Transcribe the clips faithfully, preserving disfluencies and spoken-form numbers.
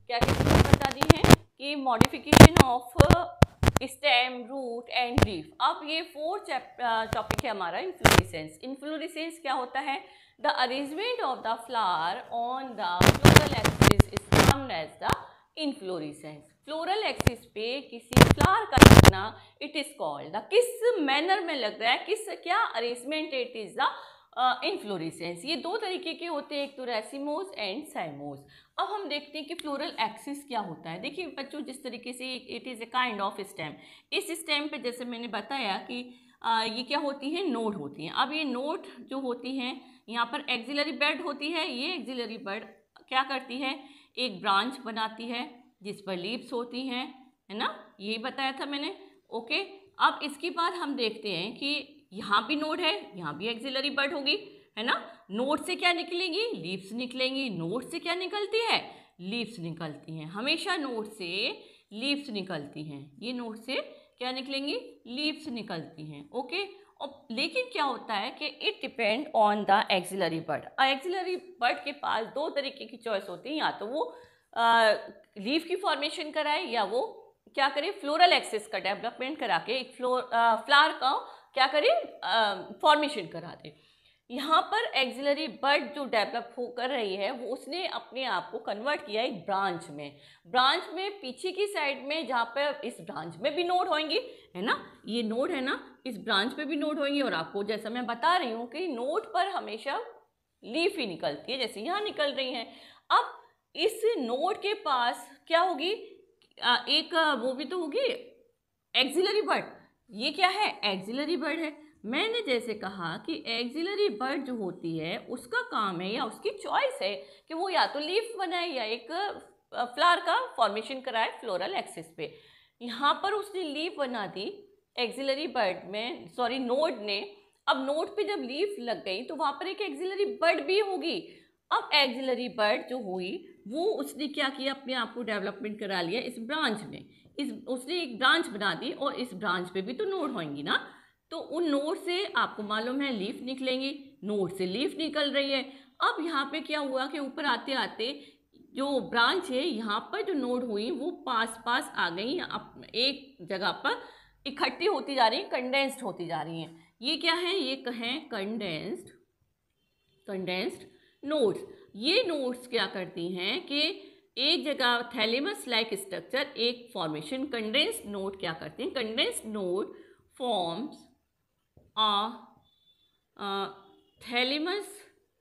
क्या क्या चीज़ें बता दी हैं कि modification of stem, root and leaf. अब ये फोर टॉपिक है हमारा इन्फ्लोरेसेंस। इन्फ्लोरेसेंस क्या होता है? The arrangement of the flower on the floral axis is termed as the inflorescence. Floral axis पे किसी फ्लावर का लगना इट इज कॉल्ड द, किस मैनर में लग रहा है, किस क्या arrangement, it is the inflorescence. ये दो तरीके के होते हैं, एक तो रेसिमोस एंड साइमोस। अब हम देखते हैं कि फ्लोरल एक्सिस क्या होता है। देखिए बच्चों, जिस तरीके से it is a kind of stem, इस स्टेम पे जैसे मैंने बताया कि आ, ये क्या होती है, नोड होती हैं। अब ये नोड जो होती हैं, यहाँ पर एक्सिलरी बड होती है। ये एक्सिलरी बड क्या करती है, एक ब्रांच बनाती है जिस पर लीव्स होती हैं, है ना, यही बताया था मैंने। ओके, अब इसके बाद हम देखते हैं कि यहाँ भी नोड है, यहाँ भी एक्सिलरी बड होगी, है ना। नोड से क्या निकलेंगी, लीव्स निकलेंगी। नोड से क्या निकलती है, लीव्स निकलती हैं। हमेशा नोड से लीव्स निकलती हैं। ये नोड से क्या निकलेंगी, लीव्स निकलती हैं। ओके, और लेकिन क्या होता है कि it depend on the axillary bud. Axillary bud के पास दो तरीके की चॉइस होती है, या तो वो लीव की फॉर्मेशन कराए या वो क्या करे, फ्लोरल एक्सिस का डेवलपमेंट करा के एक फ्लोर फ्लावर का क्या करे, फॉर्मेशन करा दे। यहाँ पर एक्सिलरी बड जो डेवलप हो कर रही है, वो उसने अपने आप को कन्वर्ट किया एक ब्रांच में। ब्रांच में पीछे की साइड में, जहाँ पर इस ब्रांच में भी नोड होंगी, है ना, ये नोड है ना, इस ब्रांच पे भी नोड होंगी। और आपको जैसा मैं बता रही हूँ कि नोड पर हमेशा लीफ ही निकलती है, जैसे यहाँ निकल रही हैं। अब इस नोड के पास क्या होगी, एक वो भी तो होगी एक्सिलरी बड। ये क्या है, एक्सिलरी बड है। मैंने जैसे कहा कि एक्सिलरी बड जो होती है उसका काम है या उसकी चॉइस है कि वो या तो लीफ बनाए या एक फ्लावर का फॉर्मेशन कराए फ्लोरल एक्सिस पे। यहाँ पर उसने लीफ बना दी एक्सिलरी बड में, सॉरी नोड ने। अब नोड पे जब लीफ लग गई तो वहाँ पर एक एक्सिलरी बड भी होगी। अब एक्सिलरी बड जो हुई वो उसने क्या किया, अपने आप को डेवलपमेंट करा लिया इस ब्रांच में। इस उसने एक ब्रांच बना दी और इस ब्रांच पे भी तो नोड होंगी ना, तो उन नोड से आपको मालूम है लीफ निकलेंगी, नोड से लीफ निकल रही है। अब यहाँ पे क्या हुआ कि ऊपर आते आते जो ब्रांच है, यहाँ पर जो नोड हुई वो पास पास आ गई, एक जगह पर इकट्ठी होती जा रही हैं, कंडेंस्ड होती जा रही हैं। ये क्या है, ये कहें कंडेंस्ड कंडेंस्ड नोड्स। ये नोड्स क्या करती हैं कि एक जगह थैलेमस लाइक स्ट्रक्चर, एक फॉर्मेशन कंडेंस्ड नोड क्या करते हैं, condensed node forms a thalamus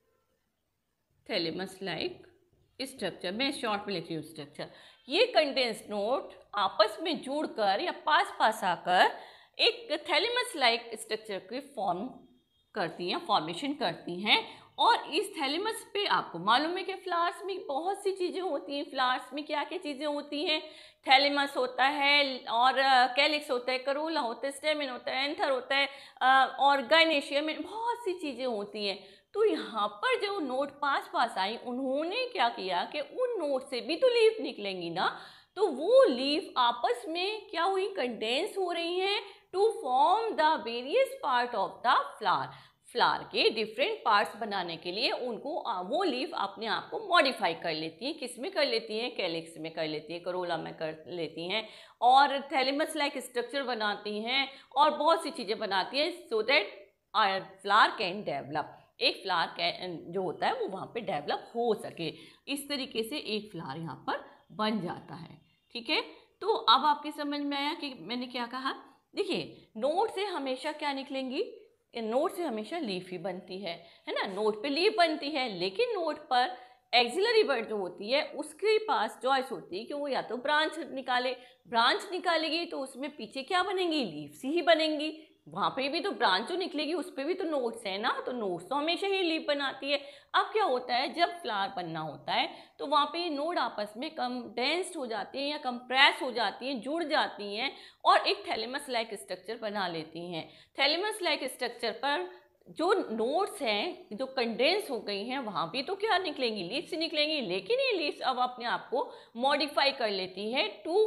thalamus like structure. मैं शॉर्ट में लिख रही हूँ स्ट्रक्चर। ये कंडेंस्ड नोड आपस में जुड़कर या पास पास आकर एक थैलेमस लाइक स्ट्रक्चर की फॉर्म करती हैं, फॉर्मेशन करती हैं। और इस थैलेमस पे आपको मालूम है कि फ्लावर्स में बहुत सी चीज़ें होती हैं। फ्लावर्स में क्या क्या चीज़ें होती हैं, थैलेमस होता है और कैलिक्स होता है, करोला होता है, स्टेमेन होता है, एंथर होता है और गायनेशिया में बहुत सी चीज़ें होती हैं। तो यहाँ पर जो नोड पास पास आई, उन्होंने क्या किया कि उन नोड से भी तो लीफ निकलेंगी ना, तो वो लीफ आपस में क्या हुई, कंडेंस हो रही हैं to form the various part of the flower. Flower के डिफरेंट पार्ट्स बनाने के लिए उनको वो लीफ अपने आप को मॉडिफाई कर लेती हैं। किस में कर लेती हैं, कैलिक्स में कर लेती हैं, करोला में कर लेती हैं और थैलेमस लाइक स्ट्रक्चर बनाती हैं और बहुत सी चीज़ें बनाती हैं so that flower can develop. एक फ्लावर जो होता है वो वहाँ पे डेवलप हो सके। इस तरीके से एक फ्लावर यहाँ पर बन जाता है। ठीक है, तो अब आपकी समझ में आया कि मैंने क्या कहा। देखिए, नोड से हमेशा क्या निकलेंगी, नोड से हमेशा लीफ ही बनती है, है ना, नोड पे लीफ बनती है। लेकिन नोड पर एक्सिलरी बड जो होती है उसके पास चॉइस होती है कि वो या तो ब्रांच निकाले, ब्रांच निकालेगी तो उसमें पीछे क्या बनेंगी, लीव्स ही बनेंगी। वहाँ पे भी तो ब्रांच जो निकलेगी उस पर भी तो नोड्स है ना, तो नोड्स तो हमेशा ही लीफ बनाती है। अब क्या होता है, जब फ्लावर बनना होता है तो वहाँ पे ये नोड आपस में कंडेंस्ड हो जाती हैं या कंप्रेस हो जाती हैं, जुड़ जाती हैं और एक थैलेमस लाइक स्ट्रक्चर बना लेती हैं। थैलेमस लाइक स्ट्रक्चर पर जो नोड्स हैं जो कंडेंस हो गई हैं, वहाँ भी तो क्या निकलेंगी, लीव्स निकलेंगी। लेकिन ये लीव्स अब अपने आप को मॉडिफाई कर लेती है to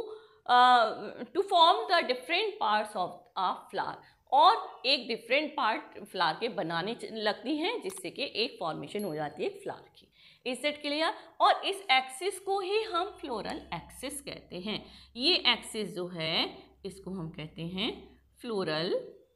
to form the different parts of a flower, और एक डिफरेंट पार्ट फ्लावर के बनाने लगती हैं जिससे कि एक फॉर्मेशन हो जाती है फ्लावर की। Is that clear? और इस एक्सिस को ही हम फ्लोरल एक्सिस कहते हैं। ये एक्सिस जो है इसको हम कहते हैं फ्लोरल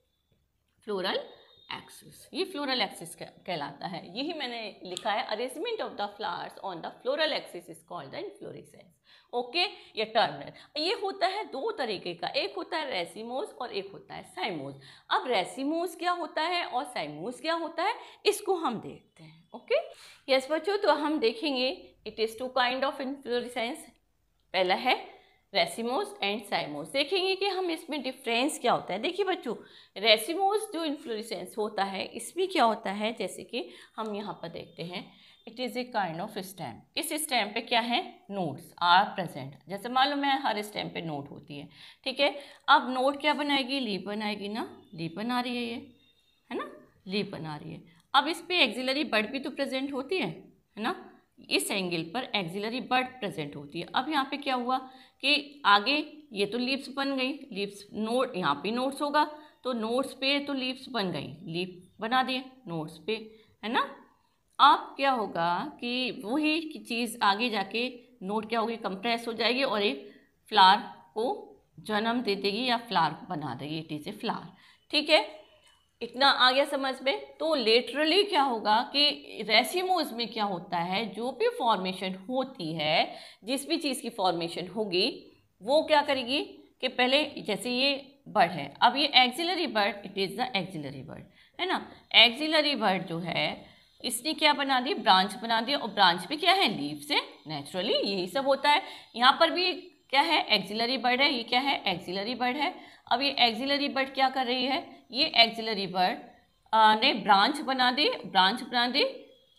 फ्लोरल एक्सिस। ये फ्लोरल एक्सिस कहलाता है। यही मैंने लिखा है, arrangement of the flowers on the floral axis is called the inflorescence. Okay, ये टर्मिनल ये होता है दो तरीके का, एक होता है रेसिमोस और एक होता है साइमोस। अब रेसिमोस क्या होता है और साइमोस क्या होता है, इसको हम देखते हैं। ओके यस बच्चों, तो हम देखेंगे it is two kind of inflorescence. पहला है रेसिमोस एंड साइमोस। देखेंगे कि हम इसमें डिफरेंस क्या होता है। देखिए बच्चों, रेसिमोस जो इन्फ्लोरेसेंस होता है इसमें क्या होता है, जैसे कि हम यहाँ पर देखते हैं, it is a kind of stem. इस स्टेम पे क्या है, नोड्स आर प्रेजेंट। जैसे मालूम है हर स्टेम पे नोड होती है, ठीक है। अब नोड क्या बनाएगी, लीफ बनाएगी ना, लीफ बना रही है ये, है ना, लीफ बना रही है। अब इस पे एक्सिलरी बड भी तो प्रेजेंट होती है, है ना, इस एंगल पर एक्सिलरी बड प्रेजेंट होती है। अब यहाँ पे क्या हुआ कि आगे ये तो लीव्स बन गई, लीव्स नोड, यहाँ पे नोड्स होगा तो नोड्स पे तो लीव्स बन गई, लीफ बना दिए नोड्स पे, है ना। अब क्या होगा कि वही चीज़ आगे जाके नोड क्या होगी, कंप्रेस हो जाएगी और एक फ्लावर को जन्म दे देगी या फ्लावर बना देगी, इट इज़ ए फ्लावर, ठीक है। इतना आ गया समझ में। तो लेटरली क्या होगा कि रेसिमोस में क्या होता है, जो भी फॉर्मेशन होती है, जिस भी चीज़ की फॉर्मेशन होगी वो क्या करेगी कि पहले जैसे ये बर्ड है, अब ये axillary bud, it is the axillary bud, है ना। एक्सिलरी बर्ड जो है इसने क्या बना दी, ब्रांच बना दिया, और ब्रांच पे क्या है, लीफ से, नेचुरली यही सब होता है। यहाँ पर भी क्या है, एक्सिलरी बर्ड है, ये क्या है, एक्सिलरी बर्ड है। अब ये एक्सिलरी बर्ड क्या कर रही है, ये एक्सिलरी बर्ड ने ब्रांच बना दी, ब्रांच बना दी,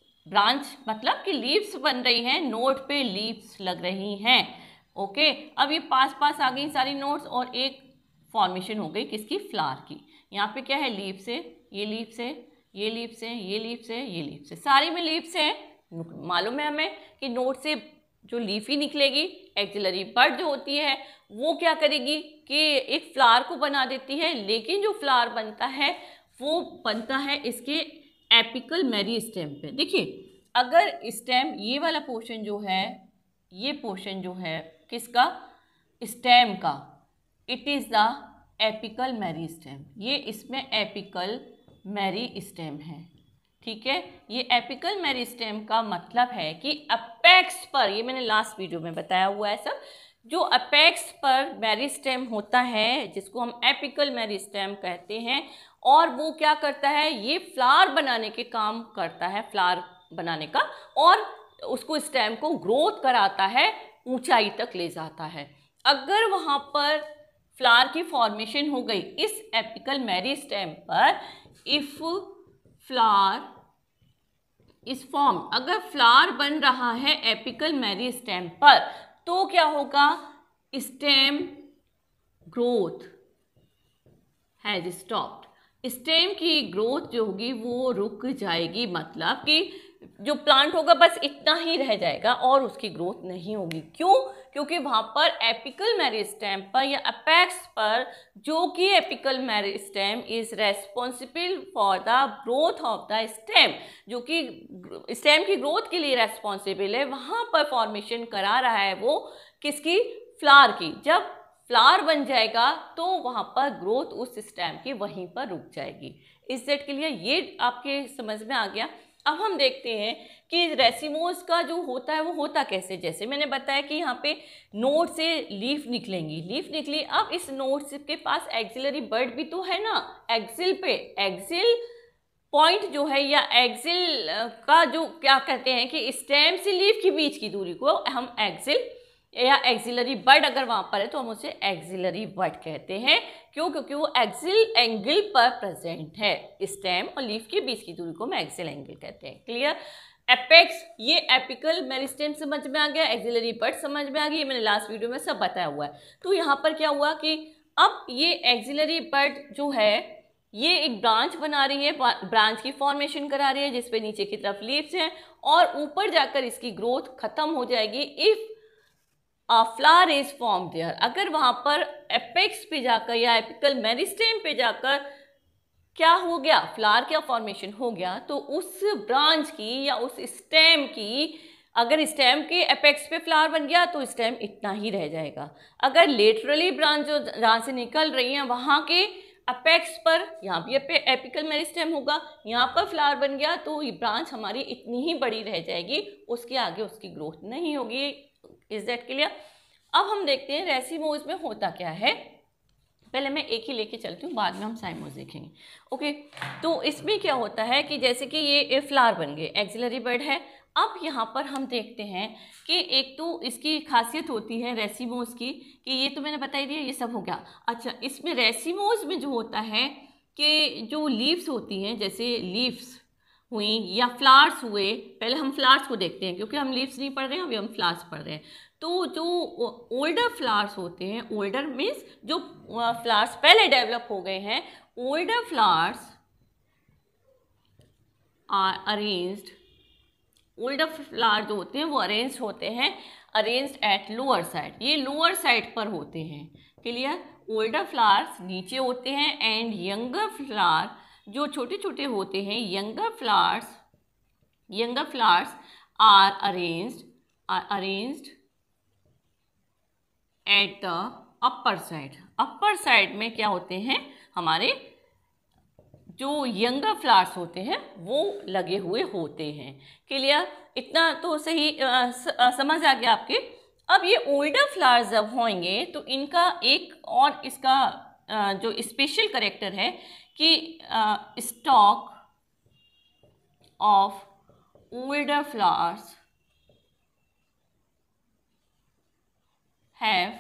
ब्रांच मतलब कि लीव्स बन रही हैं, नोड पे लीव्स लग रही हैं। ओके, अब ये पास पास आ गई सारी नोड्स और एक फॉर्मेशन हो गई किसकी, फ्लावर की। यहाँ पे क्या है, लीफ से, ये लीफ से, ये लीफ से, ये लीफ से, ये लीफ से, सारी में लीफ से हैं। मालूम है हमें कि नोड से जो लीफ ही निकलेगी, एक्सिलरी बर्ड जो होती है वो क्या करेगी कि एक फ्लावर को बना देती है, लेकिन जो फ्लावर बनता है वो बनता है इसके एपिकल मेरिस्टेम पे। देखिए, अगर स्टेम ये वाला पोर्शन जो है, ये पोर्शन जो है किसका, स्टेम का, it is the apical meristem. ये इसमें एपिकल मेरिस्टेम है, ठीक है। ये एपिकल मेरिस्टेम का मतलब है कि अपेक्स पर, ये मैंने लास्ट वीडियो में बताया हुआ है सब, जो अपेक्स पर मेरिस्टेम होता है जिसको हम एपिकल मेरिस्टेम कहते हैं, और वो क्या करता है, ये फ्लावर बनाने के काम करता है, फ्लावर बनाने का, और उसको स्टेम को ग्रोथ कराता है, ऊंचाई तक ले जाता है। अगर वहाँ पर फ्लावर की फॉर्मेशन हो गई इस एपिकल मेरिस्टेम पर, इफ फ्लावर इस फॉर्म, अगर फ्लावर बन रहा है एपिकल मेरिस्टेम पर, तो क्या होगा, stem growth has stopped. Stem की ग्रोथ जो होगी वो रुक जाएगी, मतलब कि जो प्लांट होगा बस इतना ही रह जाएगा और उसकी ग्रोथ नहीं होगी। क्यों? क्योंकि वहाँ पर एपिकल मेरिस्टेम पर या अपेक्स पर, जो कि apical meristem is responsible for the growth of the stem, जो कि स्टेम की ग्रोथ के लिए रेस्पॉन्सिबल है, वहाँ पर फॉर्मेशन करा रहा है वो किसकी, फ्लावर की। जब फ्लावर बन जाएगा तो वहाँ पर ग्रोथ उस स्टेम की वहीं पर रुक जाएगी। इस सेट के लिए ये आपके समझ में आ गया। अब हम देखते हैं कि रेसिमोस का जो होता है वो होता कैसे। जैसे मैंने बताया कि यहाँ पे नोड से लीफ निकलेंगी, लीफ निकली, अब इस नोड के पास एक्सिलरी बर्ड भी तो है ना, एक्सिल पे, एक्सिल पॉइंट जो है या एक्सिल का जो क्या कहते हैं कि स्टेम से लीफ के बीच की दूरी को हम एक्सिल या एक्सिलरी बर्ड अगर वहाँ पर है तो हम उसे एक्सिलरी बर्ड कहते हैं। क्यों? क्योंकि वो एक्सिल एंगल पर प्रेजेंट है, स्टेम और लीफ के बीच की दूरी को हम एक्सिल एंगल कहते हैं। क्लियर? एपेक्स, ये एपिकल मेरिस्टेम समझ में आ गया, एक्सिलरी बर्ड समझ में आ गई, ये मैंने लास्ट वीडियो में सब बताया हुआ है। तो यहाँ पर क्या हुआ कि अब ये एक्सिलरी बर्ड जो है ये एक ब्रांच बना रही है, ब्रांच की फॉर्मेशन करा रही है जिसपे नीचे की तरफ लीव्स हैं, और ऊपर जाकर इसकी ग्रोथ खत्म हो जाएगी if a flower is form there. अगर वहाँ पर एपेक्स पे जाकर या एपिकल मेरिस्टेम पे जाकर क्या हो गया, फ्लावर का फॉर्मेशन हो गया, तो उस ब्रांच की या उस स्टेम की, अगर स्टेम के एपेक्स पे फ्लावर बन गया तो स्टेम इतना ही रह जाएगा। अगर लेटरली ब्रांच जो जहाँ से निकल रही है वहाँ के अपेक्स पर, यहाँ भी एपिकल मेरिस्टेम होगा, यहाँ पर फ्लावर बन गया तो ये ब्रांच हमारी इतनी ही बड़ी रह जाएगी, उसके आगे उसकी ग्रोथ नहीं होगी। Is that clear? अब हम देखते हैं रेसिमोज में होता क्या है। पहले मैं एक ही लेके चलती हूँ, बाद में हम साइमोज देखेंगे। ओके, तो इसमें क्या होता है कि जैसे कि ये फ्लावर बन गए, एक्सिलरी बर्ड है। अब यहाँ पर हम देखते हैं कि एक तो इसकी खासियत होती है रेसिमोज की कि ये तो मैंने बता ही दिया, ये सब हो गया। अच्छा, इसमें रेसिमोज में जो होता है कि जो लीव्स होती हैं, जैसे लीव्स हुई या फ्लावर्स हुए, पहले हम फ्लावर्स को देखते हैं क्योंकि हम लीव्स नहीं पढ़ रहे हैं, अभी हम फ्लावर्स पढ़ रहे हैं। तो जो ओल्डर फ्लावर्स होते हैं, ओल्डर मीन्स जो फ्लावर्स पहले डेवलप हो गए हैं, older flowers are arranged, older flower जो होते हैं वो अरेंज होते हैं, अरेंज्ड एट लोअर साइड, ये लोअर साइड पर होते हैं। क्लियर? ओल्डर फ्लावर्स नीचे होते हैं एंड यंगर फ्लावर जो छोटे छोटे होते हैं, younger flowers younger flowers are arranged are arranged at the upper side. Upper side में क्या होते हैं, हमारे जो यंगर फ्लावर्स होते हैं वो लगे हुए होते हैं। क्लियर? इतना तो सही आ, स, आ, समझ आ गया आपके। अब ये ओल्डर फ्लावर्स जब होंगे तो इनका एक और इसका आ, जो स्पेशल कैरेक्टर है कि stalk of older flowers have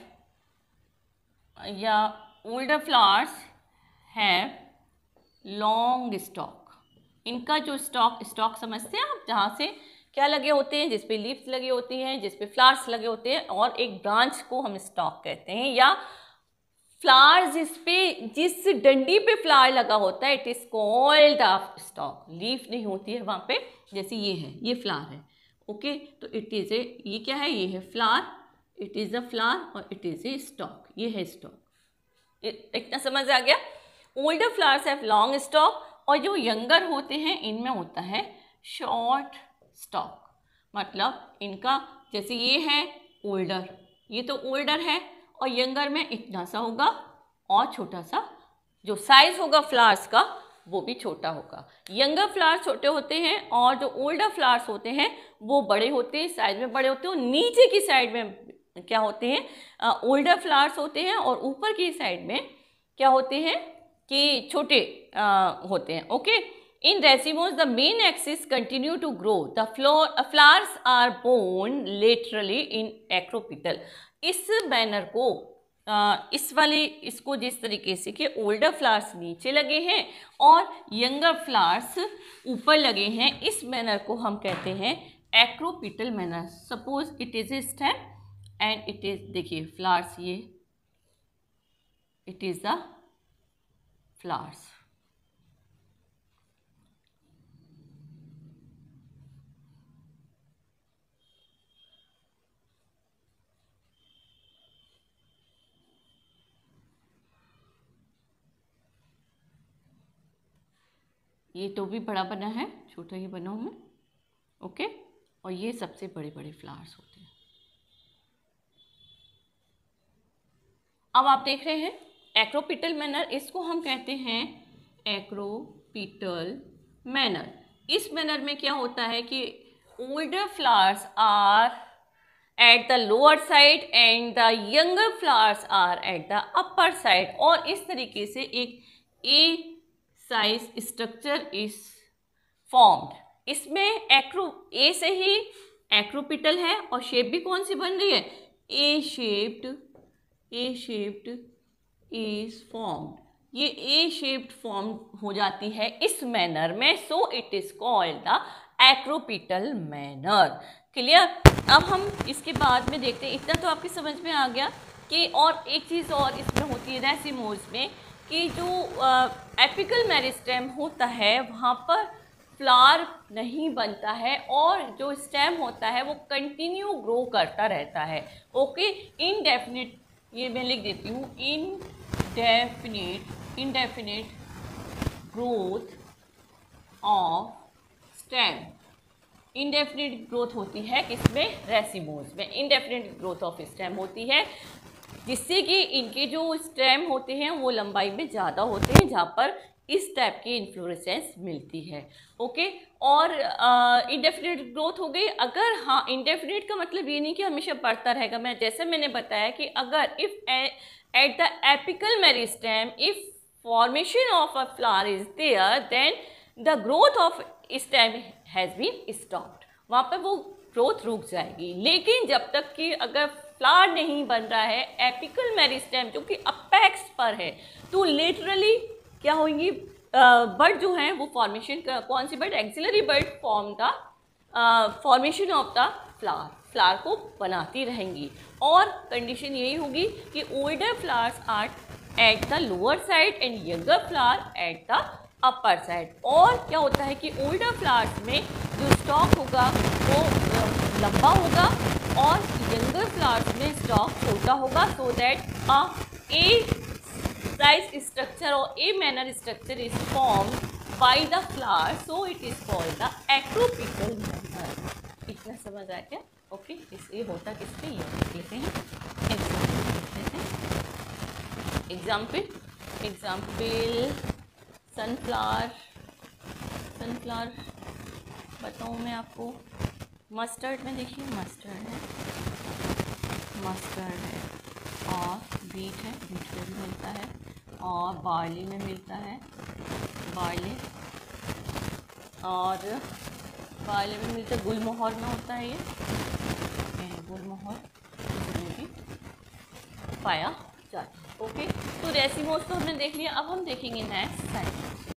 या older flowers have long stalk. इनका जो स्टॉक स्टॉक समझते हैं आप, जहाँ से क्या लगे होते हैं, जिस पे लीव्स लगे होती हैं, जिस पे फ्लावर्स लगे होते हैं, और एक ब्रांच को हम स्टॉक कहते हैं, या फ्लावर जिस पे जिस डंडी पे फ्लावर लगा होता है it is called a stalk. Leaf नहीं होती है वहाँ पे, जैसे ये है, ये फ्लावर है। ओके, तो इट इज ए, ये क्या है, ये है flower, it is a flower और इट इज ए स्टॉक, ये है स्टॉक। इतना समझ आ गया? Older flowers have long stalk और जो यंगर होते हैं इनमें होता है शॉर्ट स्टॉक। मतलब इनका जैसे ये है ओल्डर, ये तो ओल्डर है, और यंगर में इतना सा होगा और छोटा सा जो साइज होगा फ्लावर्स का वो भी छोटा होगा। यंगर फ्लावर्स छोटे होते हैं और जो ओल्डर फ्लावर्स होते हैं वो बड़े होते हैं, साइज में बड़े होते हैं। और नीचे की साइड में क्या होते हैं, ओल्डर फ्लावर्स होते हैं, और ऊपर की साइड में क्या होते हैं कि छोटे uh, होते हैं। Okay, in racemose the main axis continue to grow, the floor flowers are born laterally in acropetal. इस बैनर को uh, इस वाले इसको जिस तरीके से कि ओल्डर फ्लावर्स नीचे लगे हैं और यंगर फ्लावर्स ऊपर लगे हैं, इस मैनर को हम कहते हैं acropetal manner. Suppose it is a stem and it is, देखिए फ्लावर्स, ये इट इज द फ्लावर्स। ये तो भी बड़ा बना है, छोटा ही बना हूं मैं। ओके, और ये सबसे बड़े बड़े फ्लावर्स होते हैं। अब आप देख रहे हैं एक्रोपिटल मैनर, इसको हम कहते हैं एक्रोपिटल मैनर। इस मैनर में क्या होता है कि older flowers are at the lower side and the younger flowers are at the upper side, और इस तरीके से एक A size structure is formed. इसमें एक्रो ए से ही एक्रोपिटल है और शेप भी कौन सी बन रही है, A shaped, A shaped is formed. ये ए शेप्ड फॉर्म हो जाती है इस मैनर में, so it is called the acropetal manner. Clear? अब हम इसके बाद में देखते हैं, इतना तो आपकी समझ में आ गया कि और एक चीज़ और इसमें होती है रेसिमोज में कि जो एपिकल मेरिस्टेम होता है वहाँ पर फ्लावर नहीं बनता है और जो स्टेम होता है वो कंटिन्यू ग्रो करता रहता है। ओके, इनडेफिनिट, ये मैं लिख देती हूँ, indefinite indefinite growth of stem, indefinite growth होती है किसमें, रेसिमोज में इंडेफिनिट ग्रोथ ऑफ स्टेम होती है, जिससे कि इनके जो स्टेम होते हैं वो लंबाई में ज़्यादा होते हैं, जहाँ पर इस टाइप की इन्फ्लोरेसेंस मिलती है। ओके, और इंडेफिनिट ग्रोथ हो गई। अगर हाँ, इंडेफिनिट का मतलब ये नहीं कि हमेशा बढ़ता रहेगा, मैं जैसे मैंने बताया कि अगर if at the apical meristem if formation of a flower is there then the growth of stem has been stopped, वहाँ पर वो ग्रोथ रुक जाएगी। लेकिन जब तक कि अगर फ्लावर नहीं बन रहा है एपिकल मेरिस्टेम जो कि अपेक्स पर है, तो लिटरली क्या होंगी, बर्ड जो हैं वो फॉर्मेशन, कौन सी bud, axillary bud form the formation of the flower, flower को बनाती रहेंगी। और कंडीशन यही होगी कि older flowers are at the lower side and younger flower at the upper side. और क्या होता है कि ओल्डर फ्लावर्स में जो स्टॉक होगा वो लंबा होगा और यंगर फ्लावर्स में स्टॉक छोटा होगा, so that a A size structure और A manner structure is form by the flower, so it is called the acropetal method. इतना समझ आया क्या? ओके, इस ये होता किसपे, ये देख लेते हैं, एग्जाम्पल एग्जाम्पल सनफ्लावर, सनफ्लावर बताऊँ मैं आपको, मस्टर्ड में देखिए, मस्टर्ड है, मस्टर्ड है और बीट है, बीट में भी मिलता है, और बार्ली में मिलता है, बार्ली, और बार्ली में मिलता है, गुलमोहर में होता है, ये गुलमोहर इसमें भी पाया जाता है। ओके, तो रेसिमोस तो हमने देख लिया। अब हम देखेंगे नेक्स्ट साइड।